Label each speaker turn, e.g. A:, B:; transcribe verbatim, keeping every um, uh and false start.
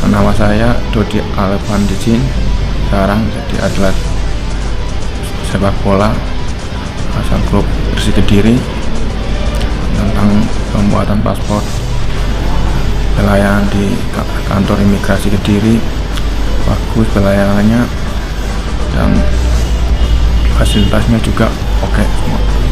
A: Nama saya Dodi Alfandijin, sekarang jadi atlet sepak bola asal klub Persik Kediri. Tentang pembuatan paspor, pelayanan di kantor imigrasi Kediri bagus pelayanannya dan fasilitasnya juga oke semua.